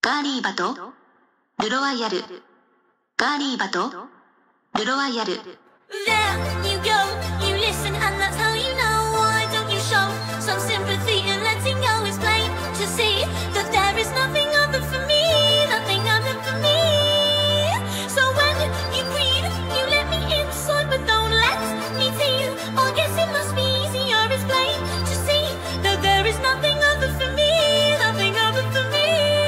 ガーリーバとルロワイヤル。ガーリーバとルロワイヤル。 There you go, you listen and that's how you know. Why don't you show some sympathy and letting go is plain to see that there is nothing other for me, nothing other for me. So when you breathe, you let me inside but don't let me tease. I guess it must be easier, it's plain to see that there is nothing other for me, nothing other for me.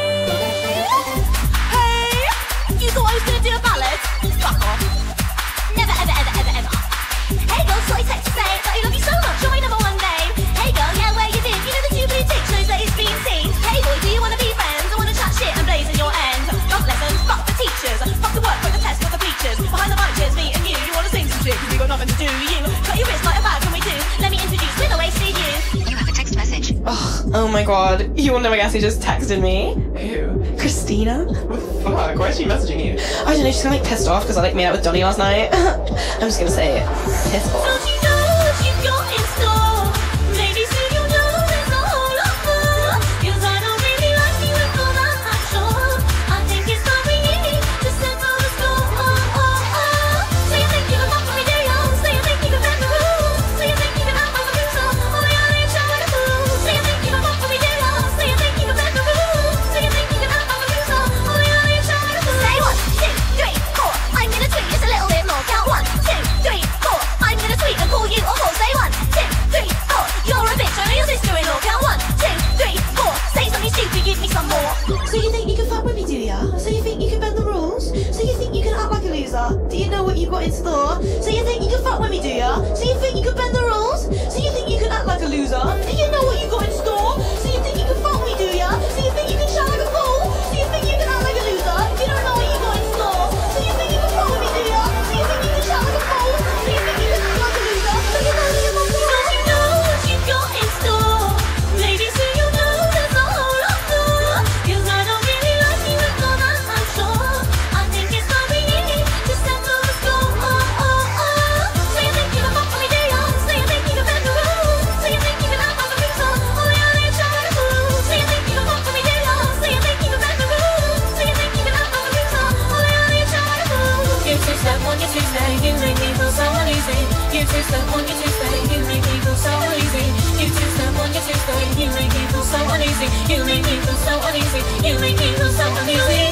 Hey, you thought I was gonna do a ballad? Fuck off. Never, ever, ever, ever, ever. Hey girl, so I text to say that I love you so much, you're my number one babe. Hey girl, yeah, where you been? You know the 2 blue ticks shows that it's been seen. Hey boy, do you wanna be friends? I wanna chat shit and blaze in your end. Fuck lessons, fuck the teachers, fuck the work, fuck the test, fuck the bleachers. Behind the mic, just me and you. You wanna sing some shit 'cause we got nothing to do. You cut your wrist like a bag when we do. Let me introduce with a wasted you. You have a text message. Oh my god, you will never guess who just texted me. Who? Christina. What the fuck? Why is she messaging you? I don't know, she's kinda like pissed off because I like made out with Donnie last night. I'm just gonna say it. Pissed off. Don't you know what you've got in store? Maybe soon you'll know there's a whole lot more. 'Cause I don't really like you and all that, I'm sure. I think it's time we need to settle the score. Oh, oh, oh. So you think you can fuck with me, do you? So you think you can bend the rules? So you think you can act like a loser? Oh, yeah, you're showing a fool. So you think you can fuck with me, do you? So you think you can bend the rules? So you think you can act like a loser? Oh, yeah, you're showing a fool. Say 1, 2, 3, 4. I'm gonna tweet just a little bit more. Count 1, 2, 3, 4. I'm gonna tweet and call you a whore. Say 1, 2, 3, 4. You're a bitch, I'm your sister-in-law. Count 1, 2, 3, 4. Say something stupid, give me some more. So you think you can fuck with me, do ya? So you think you can bend the rules? So you think you can act like a loser? Do you know what you've got in store? So you think you can fuck with me, do ya? So you think you can bend the rules? So you think you can act like a loser? Do you know what you've got in store? So you think you can fuck with me, do ya? So you think you can shout like a fool? So you think you can act like a loser? You don't know what you've got in store. So you think you can fuck with me, do ya? So you think you can shout like a fool? So you think you can act like a loser? So you know you're not Don't you know what you've got in store? Maybe soon you'll know there's a whole lot more. 'Cause I don't really like you and all that, I'm sure. I think it's time we need to settle the score. Oh, oh, oh. So you think you can fuck with me, do you? So you think you can bend the rules? So you think you can act like a loser? Oh, yeah, you're showing a fool. So you think you can fuck with me, do you? So you think you can bend the rules? So you think you can act like a loser? Oh, yeah, you're showing a fool. You two-step on your Tuesday, you make me feel so uneasy. You two-step on your Tuesday, you make me feel so uneasy. You two-step on your Tuesday, you make me feel so uneasy. You make me feel so uneasy. You make me feel so uneasy.